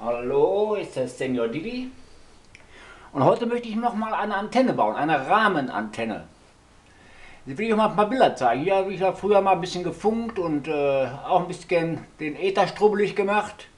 Hallo, ist der Senior Didi und heute möchte ich noch mal eine Antenne bauen, eine Rahmenantenne. Jetzt will ich euch mal ein paar Bilder zeigen. Hier habe ich ja früher mal ein bisschen gefunkt und auch ein bisschen den Äther strubbelig gemacht.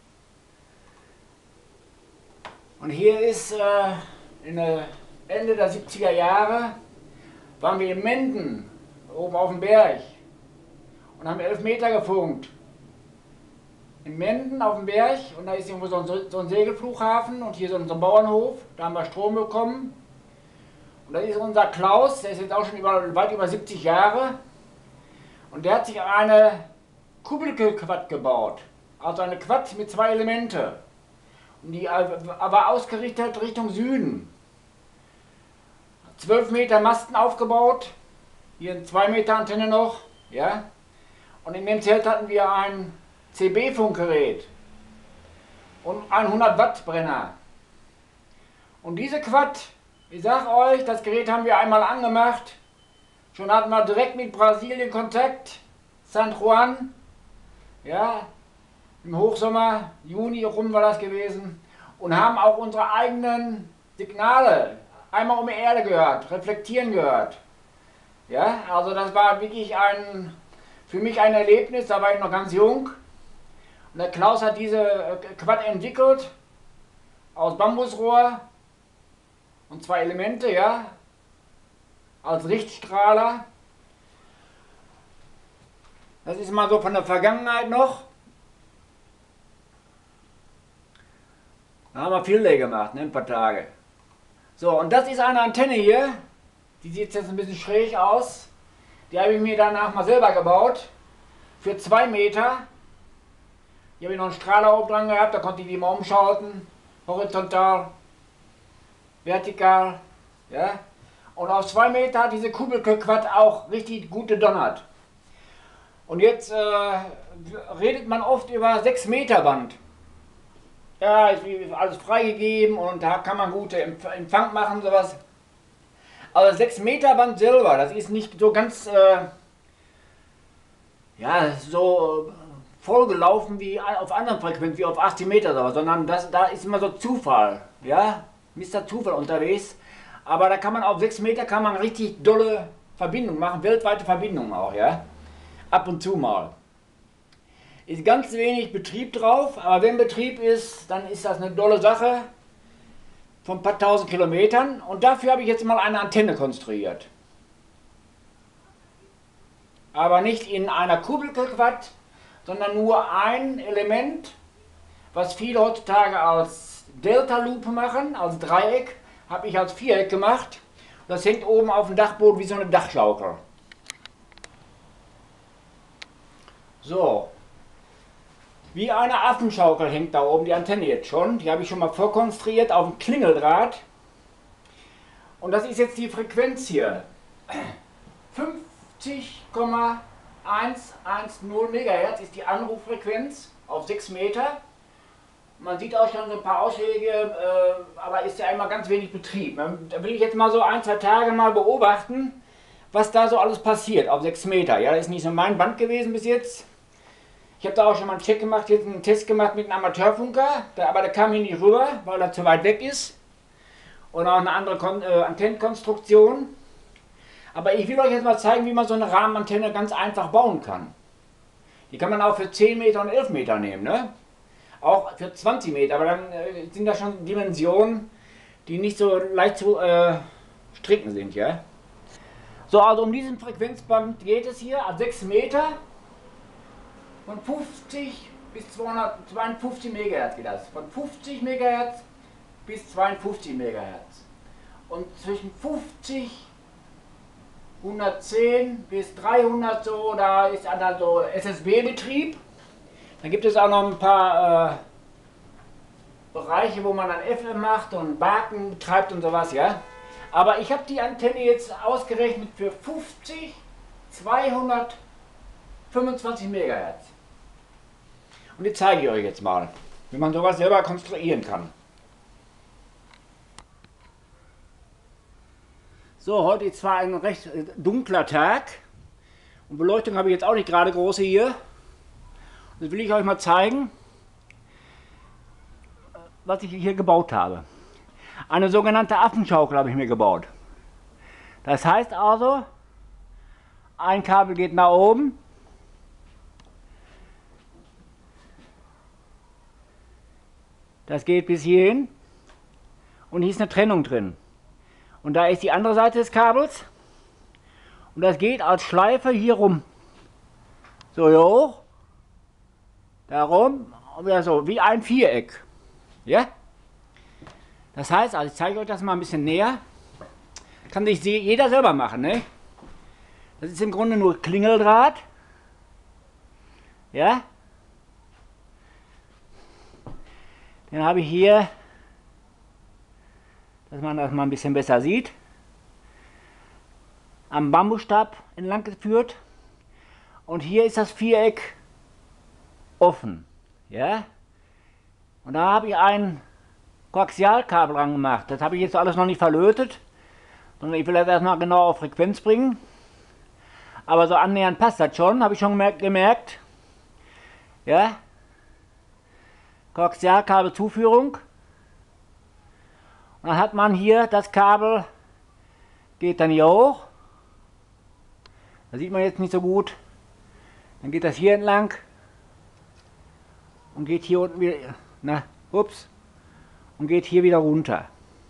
Und hier ist Ende der 70er Jahre, waren wir in Menden, oben auf dem Berg und haben 11 Meter gefunkt. In Menden auf dem Berg und da ist irgendwo so ein Segelflughafen und hier so ein Bauernhof, da haben wir Strom bekommen. Und da ist unser Klaus, der ist jetzt auch schon weit über 70 Jahre und der hat sich eine Kubelquad gebaut, also eine Quad mit 2 Elemente. Und die war ausgerichtet Richtung Süden. 12 Meter Masten aufgebaut, hier eine 2 Meter Antenne noch, ja. Und in dem Zelt hatten wir ein CB-Funkgerät und ein 100 Watt Brenner. Und diese Quad, ich sag euch, das Gerät haben wir einmal angemacht, schon hatten wir direkt mit Brasilien Kontakt, San Juan, ja, im Hochsommer, Juni rum war das gewesen, und haben auch unsere eigenen Signale einmal um die Erde gehört, reflektieren gehört. Ja, also das war wirklich für mich ein Erlebnis, da war ich noch ganz jung. Und der Klaus hat diese Quad entwickelt, aus Bambusrohr und 2 Elemente, ja, als Richtstrahler. Das ist mal so von der Vergangenheit noch. Da haben wir viel gemacht, ne, ein paar Tage. So, und das ist eine Antenne hier, die sieht jetzt ein bisschen schräg aus. Die habe ich mir danach mal selber gebaut, für 2 Meter. Hier habe ich noch einen Strahler oben dran gehabt, da konnte ich die mal umschalten, horizontal, vertikal, ja. Und auf 2 Meter hat diese Kubelquad auch richtig gut gedonnert. Und jetzt redet man oft über 6 Meter Band. Ja, ist alles freigegeben und da kann man gute Empfang machen, sowas. Aber 6 Meter Band selber, das ist nicht so ganz, ja, so vollgelaufen wie auf anderen Frequenzen, wie auf 80 Meter, sondern da ist immer so Zufall, ja, Mr. Zufall unterwegs. Aber da kann man auf 6 Meter kann man richtig dolle Verbindungen machen, weltweite Verbindungen auch, ja, ab und zu mal. Ist ganz wenig Betrieb drauf, aber wenn Betrieb ist, dann ist das eine dolle Sache von ein paar tausend Kilometern und dafür habe ich jetzt mal eine Antenne konstruiert. Aber nicht in einer Kubelquad, sondern nur ein Element, was viele heutzutage als Delta-Loop machen, als Dreieck, habe ich als Viereck gemacht. Das hängt oben auf dem Dachboden wie so eine Dachschaukel. So, wie eine Affenschaukel hängt da oben die Antenne jetzt schon. Die habe ich schon mal vorkonstruiert auf dem Klingeldraht. Und das ist jetzt die Frequenz hier. 50,110 MHz ist die Anruffrequenz auf 6 Meter. Man sieht auch schon so ein paar Ausschläge, aber ist ja einmal ganz wenig Betrieb. Da will ich jetzt mal so 1, 2 Tage mal beobachten, was da so alles passiert auf 6 Meter. Ja, das ist nicht so mein Band gewesen bis jetzt. Ich habe da auch schon mal einen Check gemacht, jetzt einen Test gemacht mit einem Amateurfunker, aber der kam hier nicht rüber, weil er zu weit weg ist. Und auch eine andere Antennenkonstruktion. Aber ich will euch jetzt mal zeigen, wie man so eine Rahmenantenne ganz einfach bauen kann. Die kann man auch für 10 Meter und 11 Meter nehmen, ne? Auch für 20 Meter, aber dann sind das schon Dimensionen, die nicht so leicht zu stricken sind, ja? So, also um diesen Frequenzband geht es hier, ab 6 Meter, von 50 bis 252 MHz geht das. Von 50 MHz bis 52 MHz. Und zwischen 50, 110 bis 300 so, da ist dann so SSB-Betrieb. Dann gibt es auch noch ein paar Bereiche, wo man dann FM macht und Baken betreibt und sowas, ja. Aber ich habe die Antenne jetzt ausgerechnet für 50, 225 MHz. Und die zeige ich euch jetzt mal, wie man sowas selber konstruieren kann. So, heute ist zwar ein recht dunkler Tag und Beleuchtung habe ich jetzt auch nicht gerade große hier. Das will ich euch mal zeigen. was ich hier gebaut habe. Eine sogenannte Affenschaukel habe ich mir gebaut. Das heißt also, ein Kabel geht nach oben, das geht bis hierhin und hier ist eine Trennung drin. Und da ist die andere Seite des Kabels und das geht als Schleife hier rum. So hier hoch, da rum und wieder so, wie ein Viereck. Ja? Das heißt, also ich zeige euch das mal ein bisschen näher. Kann sich jeder selber machen, ne? Das ist im Grunde nur Klingeldraht. Ja? Den habe ich hier, dass man das mal ein bisschen besser sieht, am Bambusstab entlang geführt. Und hier ist das Viereck offen. Ja? Und da habe ich ein Koaxialkabel dran gemacht. Das habe ich jetzt alles noch nicht verlötet, sondern ich will das erstmal genau auf Frequenz bringen. Aber so annähernd passt das schon, habe ich schon gemerkt. Ja? Koaxialkabelzuführung. Und dann hat man hier das Kabel, geht dann hier hoch. Das sieht man jetzt nicht so gut. Dann geht das hier entlang und geht hier unten wieder, und geht hier wieder runter.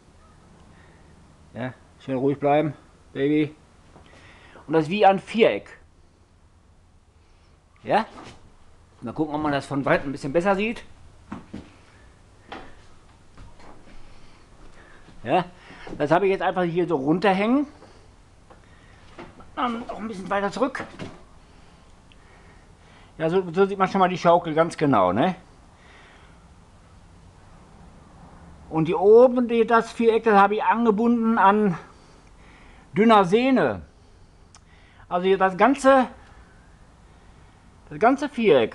Ja, schön ruhig bleiben, Baby. Und das ist wie ein Viereck. Ja? Mal gucken, ob man das von weitem ein bisschen besser sieht. Ja, das habe ich jetzt einfach hier so runterhängen. Dann noch ein bisschen weiter zurück. Ja, so sieht man schon mal die Schaukel ganz genau, ne? Und hier oben, das Viereck, das habe ich angebunden an dünner Sehne. Also hier das ganze Viereck,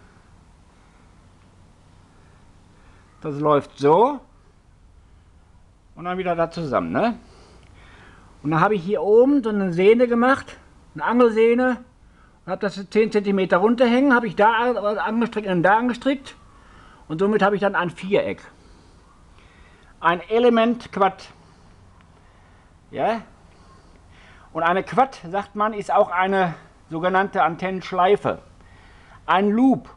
das läuft so und dann wieder da zusammen, ne? Und dann habe ich hier oben so eine Sehne gemacht, eine Angelsehne, und habe das 10 cm runterhängen, habe ich da angestrickt und da angestrickt und somit habe ich dann ein Viereck. Ein Element Quad. Ja? Und eine Quad, sagt man, ist auch eine sogenannte Antennenschleife. Ein Loop.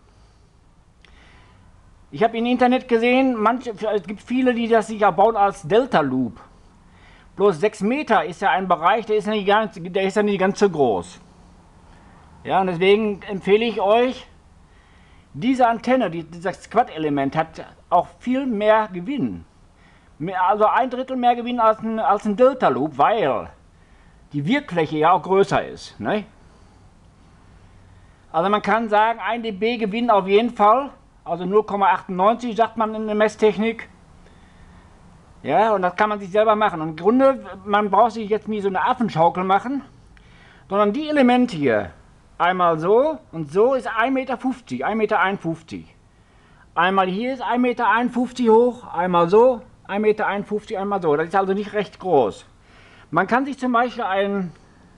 Ich habe im Internet gesehen, es gibt viele, die das sich bauen als Delta Loop. Bloß 6 Meter ist ja ein Bereich, der ist ja nicht ganz so groß. Ja, und deswegen empfehle ich euch, diese Antenne, dieses Quad-Element hat auch viel mehr Gewinn. Also 1/3 mehr Gewinn als ein Delta Loop, weil die Wirkfläche ja auch größer ist. Ne? Also man kann sagen, 1 dB Gewinn auf jeden Fall, also 0,98 sagt man in der Messtechnik. Ja, und das kann man sich selber machen. Und im Grunde, man braucht sich jetzt nie so eine Affenschaukel machen, sondern die Elemente hier, einmal so und so ist 1,50 Meter, 1,51 Meter. Einmal hier ist 1,51 Meter hoch, einmal so, 1,51 Meter, einmal so. Das ist also nicht recht groß. Man kann sich zum Beispiel einen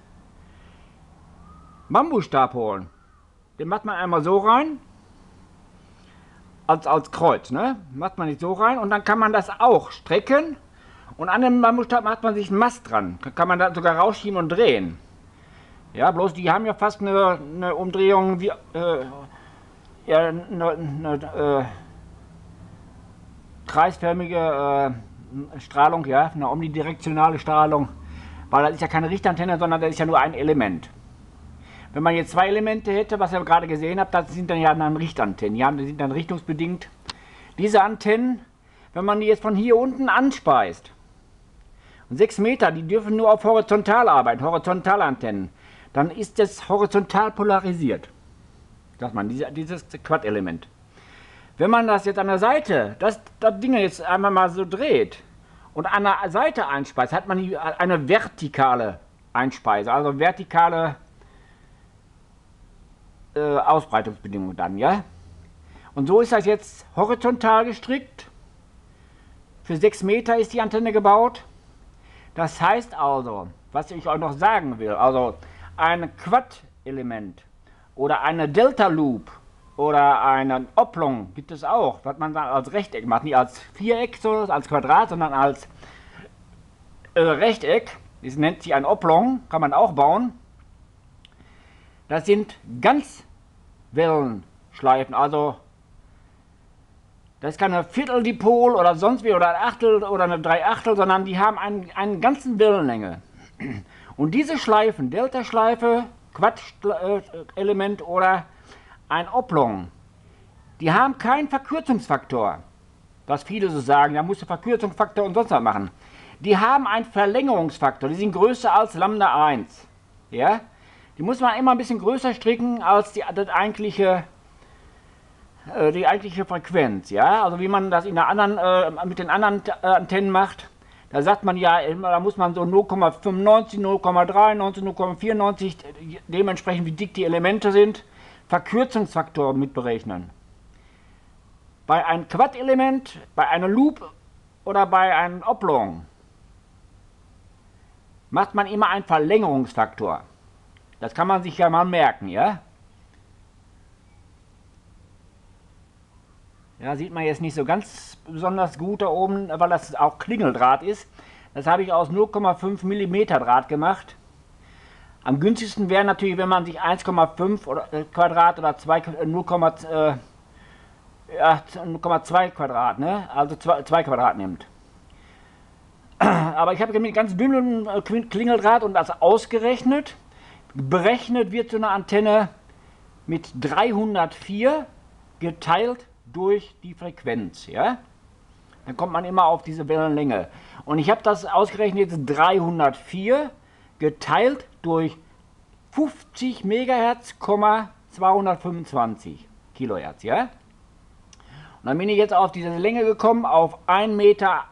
Bambusstab holen. Den macht man einmal so rein, als Kreuz, ne? Macht man nicht so rein und dann kann man das auch strecken und an dem Bambusstab macht man sich einen Mast dran. Kann man da sogar rausschieben und drehen. Ja, bloß die haben ja fast eine Umdrehung wie kreisförmige Strahlung, ja, eine omnidirektionale Strahlung, weil das ist ja keine Richtantenne, sondern das ist ja nur ein Element. Wenn man jetzt 2 Elemente hätte, was ihr gerade gesehen habt, das sind dann ja dann Richtantennen, ja, die sind dann richtungsbedingt. Diese Antennen, wenn man die jetzt von hier unten anspeist, und 6 Meter, die dürfen nur auf horizontal arbeiten, Horizontalantennen, dann ist das horizontal polarisiert, sagt man, dieses Quad-Element. Wenn man das jetzt an der Seite, das Ding jetzt einmal mal so dreht und an der Seite einspeist, hat man hier eine vertikale Einspeise, also vertikale Ausbreitungsbedingungen dann, ja. Und so ist das jetzt horizontal gestrickt. Für 6 Meter ist die Antenne gebaut. Das heißt also, was ich euch noch sagen will, also ein Quad-Element oder eine Delta Loop oder einen Oblong gibt es auch, was man dann als Rechteck macht. Nicht als Viereck, so, als Quadrat, sondern als Rechteck. Das nennt sich ein Oblong, kann man auch bauen. Das sind Ganzwellenschleifen, also das ist keine Vierteldipol oder sonst wie oder ein Achtel oder eine Dreiachtel, sondern die haben einen ganzen Wellenlänge. Und diese Schleifen, Delta-Schleife, Quad-Element oder ein Oblong, die haben keinen Verkürzungsfaktor. Was viele so sagen, da musst du Verkürzungsfaktor und sonst was machen. Die haben einen Verlängerungsfaktor, die sind größer als Lambda 1. Ja? Die muss man immer ein bisschen größer stricken als die eigentliche Frequenz. Ja? Also wie man das in der anderen, mit den anderen Antennen macht. Da sagt man ja, da muss man so 0,95, 0,93, 0,94, dementsprechend wie dick die Elemente sind, Verkürzungsfaktor mit berechnen. Bei einem Quad-Element, bei einer Loop oder bei einem Oblong macht man immer einen Verlängerungsfaktor. Das kann man sich ja mal merken, ja? Ja, sieht man jetzt nicht so ganz besonders gut da oben, weil das auch Klingeldraht ist. Das habe ich aus 0,5 mm Draht gemacht. Am günstigsten wäre natürlich, wenn man sich 1,5 Quadrat oder 0,2 Quadrat, ne? Also 2 Quadrat nimmt. Aber ich habe mit ganz dünnem Klingeldraht und das ausgerechnet. Berechnet wird so eine Antenne mit 304 geteilt durch die Frequenz. Ja? Dann kommt man immer auf diese Wellenlänge. Und ich habe das ausgerechnet, jetzt 304 geteilt durch 50 MHz, 225 Kilohertz. Ja? Und dann bin ich jetzt auf diese Länge gekommen, auf 1,51 Meter.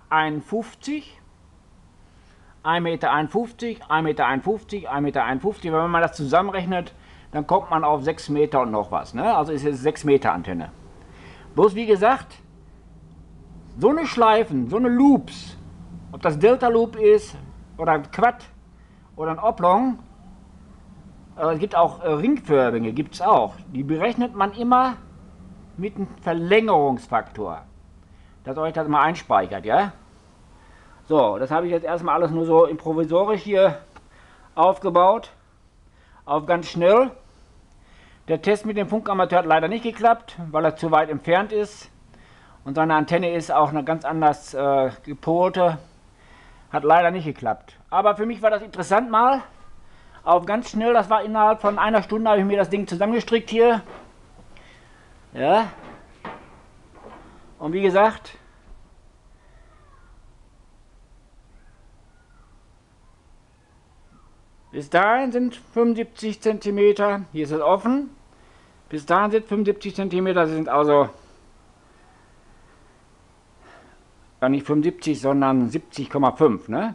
1,51 Meter, 1,51 Meter, 1,51 Meter. Wenn man das zusammenrechnet, dann kommt man auf 6 Meter und noch was. Ne? Also ist es 6 Meter Antenne. Bloß wie gesagt, so eine Schleifen, so eine Loops, ob das Delta Loop ist oder ein Quad oder ein Oblong, es gibt auch ringförmige, gibt es auch. Die berechnet man immer mit einem Verlängerungsfaktor, dass euch das mal einspeichert, ja? So, das habe ich jetzt erstmal alles nur so improvisorisch hier aufgebaut, auf ganz schnell. Der Test mit dem Funkamateur hat leider nicht geklappt, weil er zu weit entfernt ist. Und seine Antenne ist auch eine ganz anders gepolte. Hat leider nicht geklappt. Aber für mich war das interessant mal. Auf ganz schnell, das war innerhalb von einer Stunde, habe ich mir das Ding zusammengestrickt hier. Ja. Und wie gesagt, bis dahin sind 75 cm. Hier ist es offen. Bis dahin sind 75 cm. Das sind also gar nicht 75, sondern 70,5. Ne?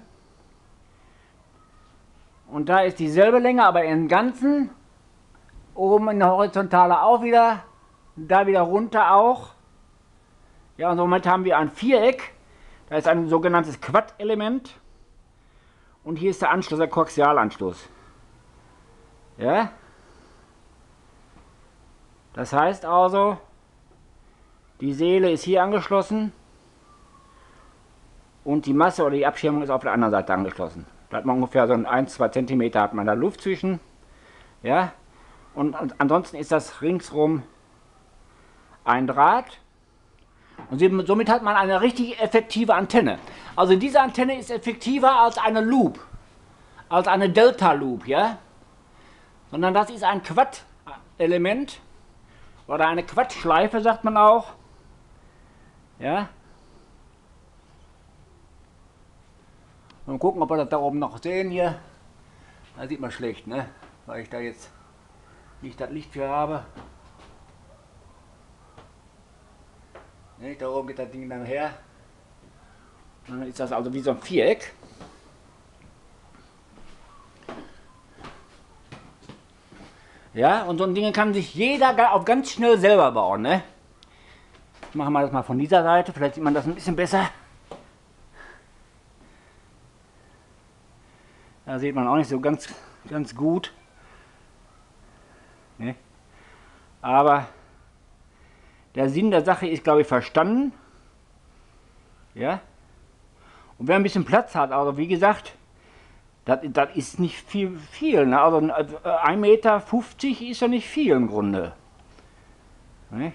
Und da ist dieselbe Länge, aber im Ganzen. Oben in der Horizontale auch wieder. Da wieder runter auch. Ja, und somit haben wir ein Viereck. Da ist ein sogenanntes Quad-Element. Und hier ist der Anschluss, der Koaxialanschluss. Ja? Das heißt also, die Seele ist hier angeschlossen und die Masse oder die Abschirmung ist auf der anderen Seite angeschlossen. Da hat man ungefähr so 1-2 cm hat man da Luft zwischen. Ja? Und ansonsten ist das ringsrum ein Draht. Und somit hat man eine richtig effektive Antenne. Also diese Antenne ist effektiver als eine Loop, als eine Delta Loop, ja? Sondern das ist ein Quad-Element oder eine Quad-Schleife, sagt man auch. Ja? Mal gucken, ob wir das da oben noch sehen hier. Da sieht man schlecht, ne? Weil ich da jetzt nicht das Licht für habe. Ne, da oben geht das Ding dann her. Und dann ist das also wie so ein Viereck. Ja, und so ein Ding kann sich jeder auch ganz schnell selber bauen, ne? Machen wir das mal von dieser Seite, vielleicht sieht man das ein bisschen besser. Da sieht man auch nicht so ganz gut. Ne? Aber Der Sinn der Sache ist, glaube ich, verstanden. Ja. Und wer ein bisschen Platz hat, also wie gesagt, das ist nicht viel, ne? Also 1,50 Meter ist ja nicht viel im Grunde. Ne?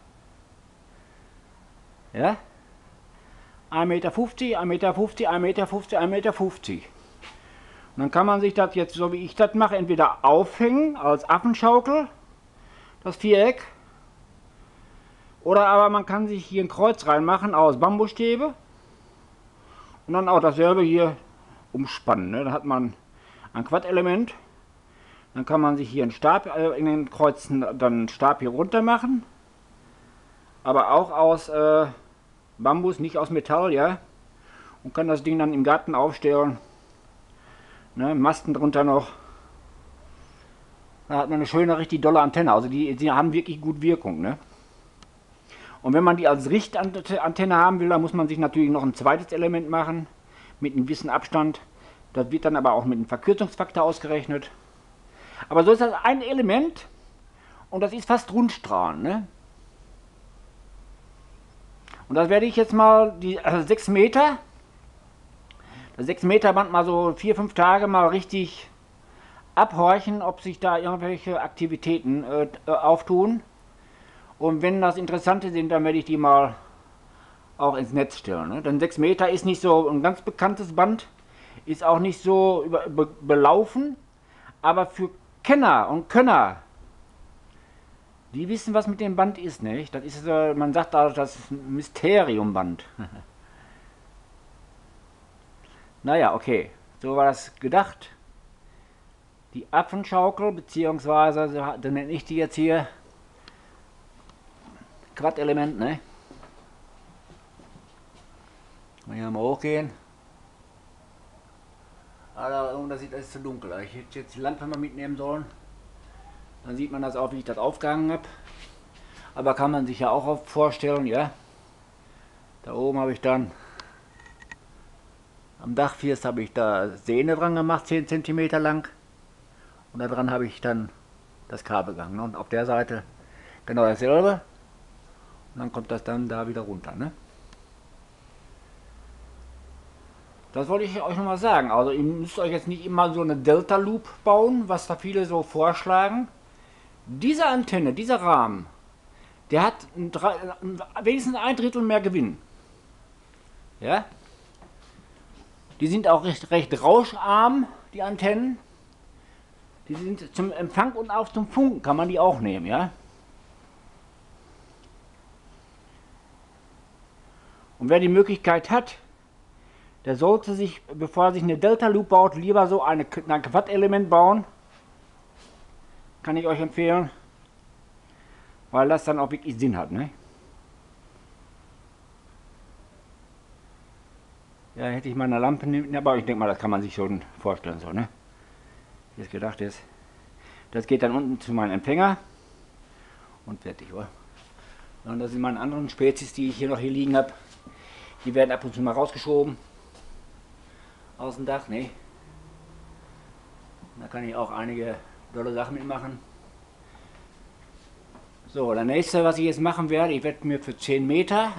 Ja? 1,50 Meter, 1,50 Meter, 1,50 Meter, 1,50 Meter. Und dann kann man sich das jetzt, so wie ich das mache, entweder aufhängen als Affenschaukel, das Viereck, oder aber man kann sich hier ein Kreuz reinmachen aus Bambusstäbe und dann auch dasselbe hier umspannen. Ne? Da hat man ein Quadelement. Dann kann man sich hier einen Stab in den Kreuzen, dann einen Stab hier runter machen. Aber auch aus Bambus, nicht aus Metall, ja. Und kann das Ding dann im Garten aufstellen. Ne? Masten drunter noch. Da hat man eine schöne, richtig dolle Antenne. Also die haben wirklich gut Wirkung. Ne? Und wenn man die als Richtantenne haben will, dann muss man sich natürlich noch ein zweites Element machen. Mit einem gewissen Abstand. Das wird dann aber auch mit einem Verkürzungsfaktor ausgerechnet. Aber so ist das ein Element und das ist fast Rundstrahlen. Ne? Und das werde ich jetzt mal, die 6 Meter, das 6 Meter Band mal so 4-5 Tage mal richtig abhorchen, ob sich da irgendwelche Aktivitäten auftun. Und wenn das Interessante sind, dann werde ich die mal auch ins Netz stellen. Ne? Denn 6 Meter ist nicht so ein ganz bekanntes Band, ist auch nicht so belaufen, aber für Kenner und Könner, die wissen, was mit dem Band ist, nicht? Das ist, man sagt da, das Mysteriumband. Naja, okay, so war das gedacht. Die Affenschaukel, beziehungsweise, dann nenne ich die jetzt hier Quadelement, ne? Hier mal hochgehen. Aber das ist zu dunkel. Ich hätte jetzt die Lampe mal mitnehmen sollen. Dann sieht man das auch, wie ich das aufgehangen habe. Aber kann man sich ja auch vorstellen, ja. Da oben habe ich dann am Dachfirst habe ich da Sehne dran gemacht, 10 cm lang. Und da dran habe ich dann das Kabel gehangen. Und auf der Seite genau dasselbe. Und dann kommt das dann da wieder runter. Ne? Das wollte ich euch nochmal sagen. Also ihr müsst euch jetzt nicht immer so eine Delta Loop bauen, was da viele so vorschlagen. Diese Antenne, dieser Rahmen, der hat wenigstens 1/3 mehr Gewinn. Ja? Die sind auch recht rauscharm, die Antennen. Die sind zum Empfang und auch zum Funken kann man die auch nehmen, ja? Und wer die Möglichkeit hat, der sollte sich, bevor er sich eine Delta Loop baut, lieber so ein Quad-Element bauen. Kann ich euch empfehlen. Weil das dann auch wirklich Sinn hat, ne? Ja, hätte ich mal eine Lampe nehmen, aber ich denke mal, das kann man sich schon vorstellen, so, ne? Wie es gedacht ist. Das geht dann unten zu meinem Empfänger und fertig, oder? Und das sind meine anderen Spezies, die ich hier noch hier liegen habe. Die werden ab und zu mal rausgeschoben. Aus dem Dach, ne? Da kann ich auch einige tolle Sachen mitmachen. So, das nächste, was ich jetzt machen werde, ich werde mir für 10 Meter,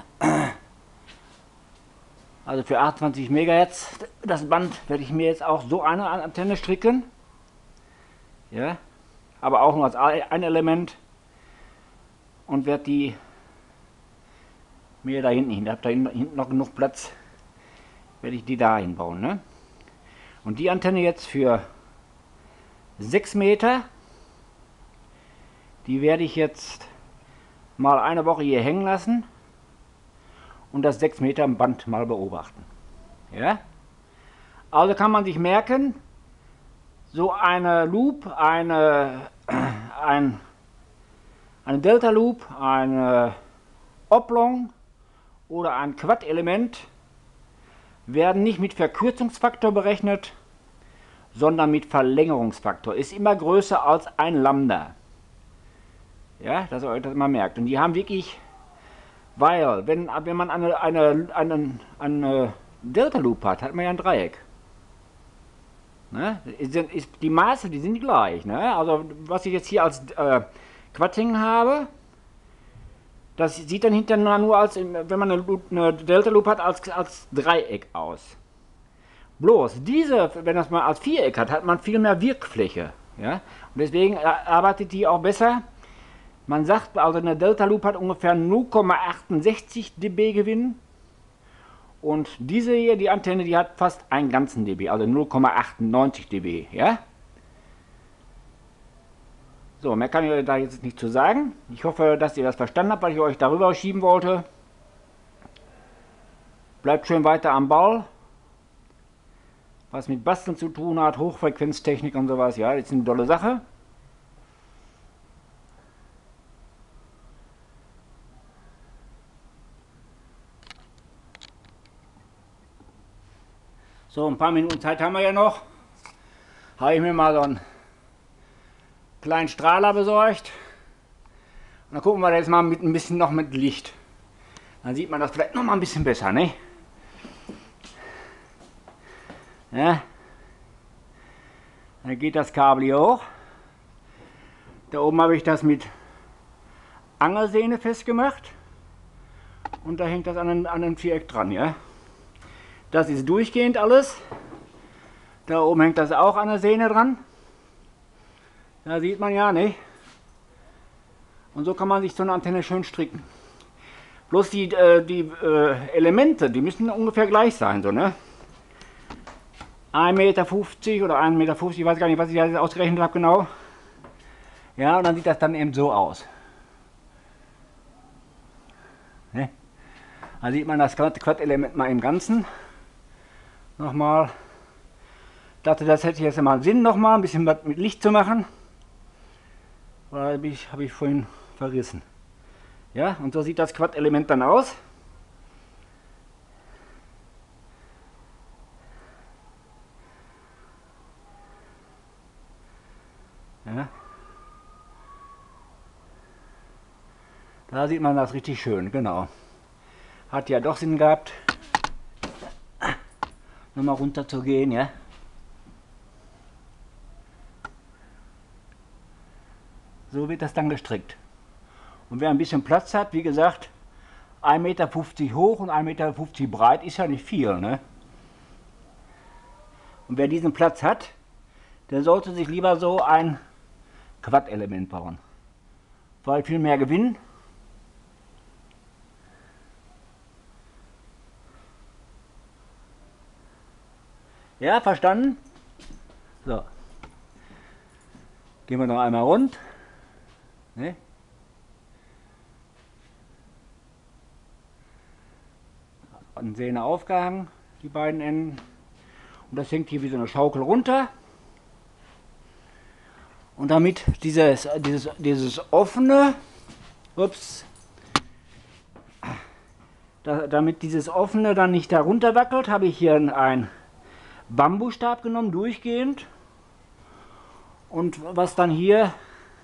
also für 28 MHz, das Band werde ich mir jetzt auch so eine Antenne stricken. Ja, aber auch nur als ein Element. Und werde die mir da hinten hin, ich habe da hinten noch genug Platz, werde ich die da hinbauen. Ne? Und die Antenne jetzt für 6 Meter, die werde ich jetzt mal eine Woche hier hängen lassen und das 6 Meter Band mal beobachten. Ja? Also kann man sich merken, so eine Loop, eine Delta Loop, eine Oblong oder ein Quad-Element werden nicht mit Verkürzungsfaktor berechnet, sondern mit Verlängerungsfaktor. Ist immer größer als ein Lambda. Ja, dass ihr euch das mal merkt. Und die haben wirklich, weil, wenn man eine Delta Loop hat man ja ein Dreieck. Ne? Die Maße, die sind gleich. Ne? Also was ich jetzt hier als Quad hängen habe, Das sieht dann hinterher nur als, wenn man eine Delta Loop hat, als Dreieck aus. Bloß diese, wenn das mal als Viereck hat, hat man viel mehr Wirkfläche. Ja? Und deswegen arbeitet die auch besser. Man sagt, also eine Delta Loop hat ungefähr 0,68 dB Gewinn. Und diese hier, die Antenne, die hat fast einen ganzen dB, also 0,98 dB. Ja? So, mehr kann ich da jetzt nicht zu sagen. Ich hoffe, dass ihr das verstanden habt, was ich euch darüber schieben wollte. Bleibt schön weiter am Ball. Was mit Basteln zu tun hat, Hochfrequenztechnik und sowas, ja, das ist eine tolle Sache. So, ein paar Minuten Zeit haben wir ja noch. Habe ich mir mal so einen kleinen Strahler besorgt. Und dann gucken wir jetzt mal mit ein bisschen noch mit Licht. Dann sieht man das vielleicht noch mal ein bisschen besser, ne? Ja. Dann geht das Kabel hier hoch. Da oben habe ich das mit Angelsehne festgemacht. Und da hängt das an einem Viereck dran, ja. Das ist durchgehend alles. Da oben hängt das auch an der Sehne dran. Da sieht man ja, ne? Und so kann man sich so eine Antenne schön stricken. Bloß die Elemente, die müssen ungefähr gleich sein, so, ne? 1,50 Meter oder 1,50 Meter, ich weiß gar nicht, was ich da ausgerechnet habe genau. Ja, und dann sieht das dann eben so aus. Ne? Da sieht man das Quad-Element mal im Ganzen. Nochmal. Ich dachte, das hätte jetzt mal Sinn, nochmal ein bisschen mit Licht zu machen. Weil habe ich vorhin verrissen. Ja, und so sieht das Quad-Element dann aus. Ja. Da sieht man das richtig schön, genau. Hat ja doch Sinn gehabt, nochmal runter zu gehen, ja. So wird das dann gestrickt. Und wer ein bisschen Platz hat, wie gesagt, 1,50 Meter hoch und 1,50 Meter breit ist ja nicht viel, ne? Und wer diesen Platz hat, der sollte sich lieber so ein Quad-Element bauen. Weil viel mehr Gewinn. Ja, verstanden? So. Gehen wir noch einmal rund. Ne? An Sehne aufgehangen, die beiden Enden. Und das hängt hier wie so eine Schaukel runter. Und damit dieses offene, ups, damit dieses offene dann nicht darunter wackelt, habe ich hier einen Bambusstab genommen, durchgehend. Und was dann hier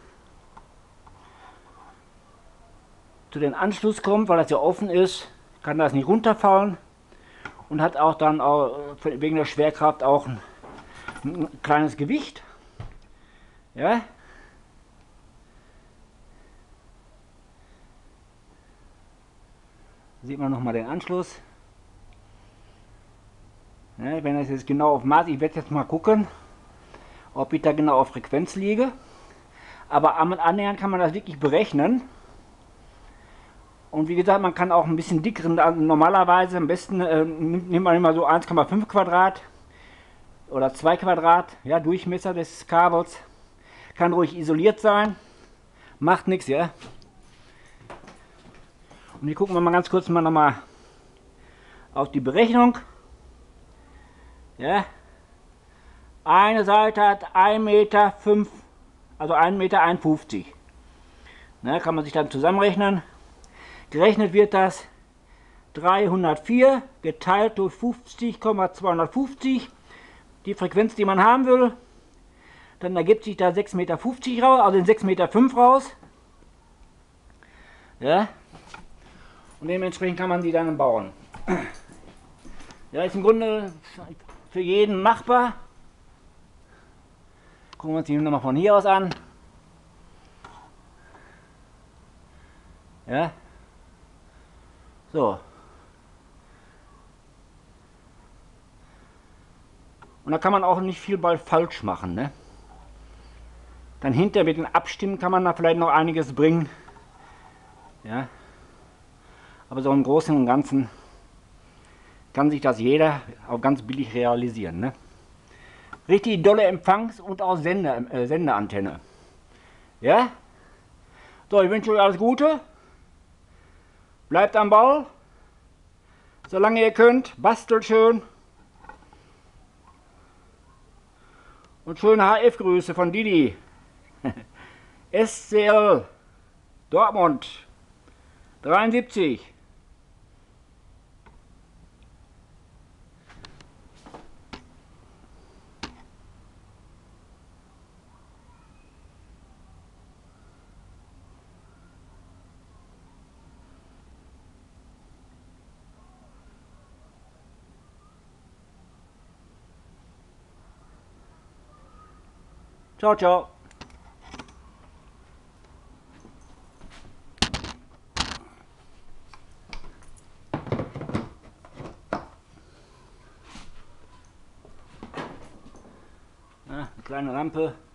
zu den Anschluss kommt, weil das ja offen ist, kann das nicht runterfallen und hat auch dann wegen der Schwerkraft auch ein kleines Gewicht. Ja. Sieht man noch mal den Anschluss. Ja, wenn das jetzt genau auf Maß, ich werde jetzt mal gucken, ob ich da genau auf Frequenz liege. Aber annähernd kann man das wirklich berechnen. Und wie gesagt, man kann auch ein bisschen dickeren, normalerweise am besten nimmt man immer so 1,5 Quadrat oder 2 Quadrat, ja, Durchmesser des Kabels. Kann ruhig isoliert sein, macht nichts, ja. Und hier gucken wir mal ganz kurz noch mal auf die Berechnung. Ja, eine Seite hat 1,5 Meter, also 1,51 Meter. Ne, kann man sich dann zusammenrechnen. Gerechnet wird das 304 geteilt durch 50,250, die Frequenz, die man haben will. Dann ergibt sich da 6,50 Meter raus, also 6,5 Meter raus. Ja. Und dementsprechend kann man sie dann bauen. Ja, ist im Grunde für jeden machbar. Gucken wir uns die nochmal von hier aus an. Ja. So. Und da kann man auch nicht viel bald falsch machen, ne? Dann hinterher mit den Abstimmen kann man da vielleicht noch einiges bringen. Ja. Aber so im Großen und Ganzen kann sich das jeder auch ganz billig realisieren, ne? Richtig dolle Empfangs- und auch Sendeantenne. Ja? So, ich wünsche euch alles Gute. Bleibt am Ball. Solange ihr könnt, bastelt schön. Und schöne HF-Grüße von Didi. SCL Dortmund 73. Ciao, ciao. Ja, eine kleine Lampe.